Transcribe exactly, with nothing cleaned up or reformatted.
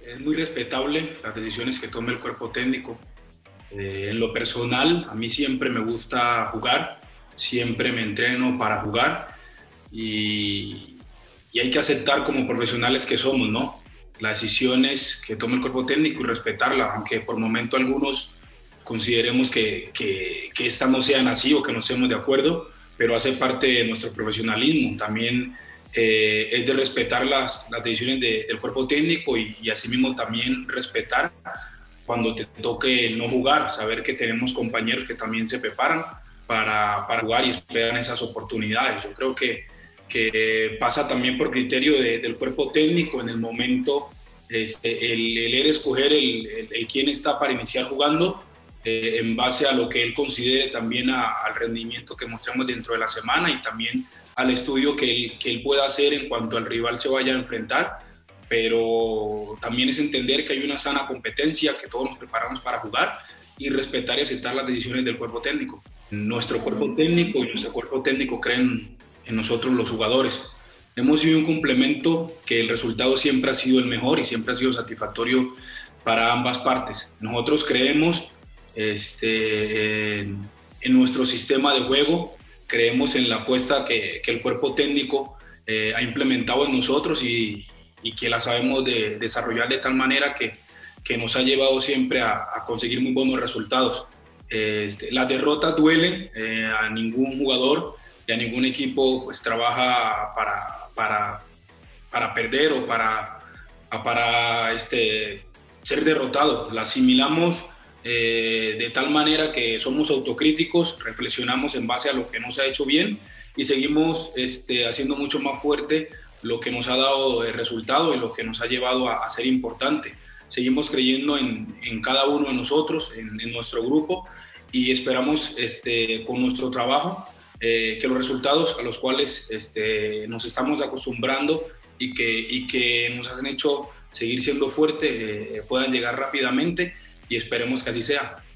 es muy respetable las decisiones que tome el cuerpo técnico. Eh, en lo personal, a mí siempre me gusta jugar, siempre me entreno para jugar y, y hay que aceptar como profesionales que somos, ¿no? Las decisiones que tome el cuerpo técnico y respetarla, aunque por momento algunos consideremos que, que, que estas no sean así o que no estemos de acuerdo, pero hace parte de nuestro profesionalismo. También eh, es de respetar las, las decisiones de, del cuerpo técnico y, y asimismo también respetar cuando te toque no jugar, saber que tenemos compañeros que también se preparan para, para jugar y esperan esas oportunidades. Yo creo que, que pasa también por criterio de, del cuerpo técnico en el momento, este, el, el él escoger el, el, el quién está para iniciar jugando, eh, en base a lo que él considere también a, al rendimiento que mostramos dentro de la semana y también al estudio que él, que él pueda hacer en cuanto al rival se vaya a enfrentar, pero también es entender que hay una sana competencia, que todos nos preparamos para jugar y respetar y aceptar las decisiones del cuerpo técnico. Nuestro cuerpo técnico y nuestro cuerpo técnico creen en nosotros los jugadores. Hemos sido un complemento que el resultado siempre ha sido el mejor y siempre ha sido satisfactorio para ambas partes. Nosotros creemos este, en, en nuestro sistema de juego, creemos en la apuesta que, que el cuerpo técnico eh, ha implementado en nosotros y, y que la sabemos de, desarrollar de tal manera que, que nos ha llevado siempre a, a conseguir muy buenos resultados. Este, las derrotas duelen, eh, a ningún jugador y a ningún equipo pues trabaja para, para, para perder o para, para este, ser derrotado. La asimilamos eh, de tal manera que somos autocríticos, reflexionamos en base a lo que no se ha hecho bien y seguimos este, haciendo mucho más fuerte lo que nos ha dado el resultado y lo que nos ha llevado a, a ser importante. Seguimos creyendo en, en cada uno de nosotros, en, en nuestro grupo y esperamos este, con nuestro trabajo eh, que los resultados a los cuales este, nos estamos acostumbrando y que, y que nos han hecho seguir siendo fuertes eh, puedan llegar rápidamente y esperemos que así sea.